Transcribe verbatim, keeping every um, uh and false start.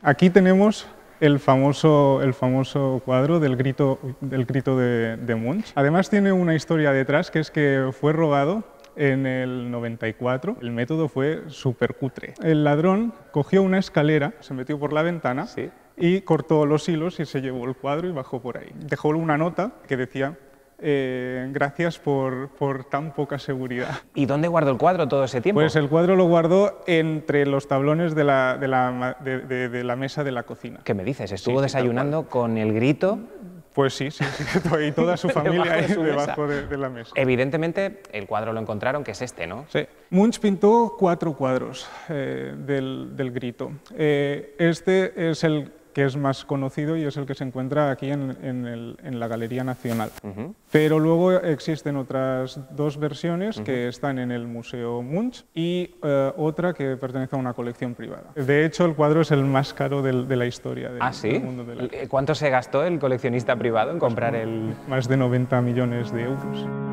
Aquí tenemos el famoso, el famoso cuadro del grito, del grito de, de Munch. Además tiene una historia detrás, que es que fue robado en el noventa y cuatro. El método fue súper cutre. El ladrón cogió una escalera, se metió por la ventana, ¿sí?, y cortó los hilos y se llevó el cuadro y bajó por ahí. Dejó una nota que decía: Eh, gracias por, por tan poca seguridad. ¿Y dónde guardó el cuadro todo ese tiempo? Pues el cuadro lo guardó entre los tablones de la, de la, de, de, de la mesa de la cocina. ¿Qué me dices? ¿Estuvo sí, desayunando sí, con el grito? Pues sí, sí, sí, y toda su familia ahí debajo de, de la mesa. Evidentemente el cuadro lo encontraron, que es este, ¿no? Sí. Munch pintó cuatro cuadros eh, del, del grito. Eh, este es el que es más conocido y es el que se encuentra aquí en, en, el, en la Galería Nacional. Uh-huh. Pero luego existen otras dos versiones uh-huh. que están en el Museo Munch y uh, otra que pertenece a una colección privada. De hecho, el cuadro es el más caro del, de la historia del, ¿Ah, sí? del mundo del arte. ¿Cuánto se gastó el coleccionista privado en comprar el...? Más de noventa millones de euros.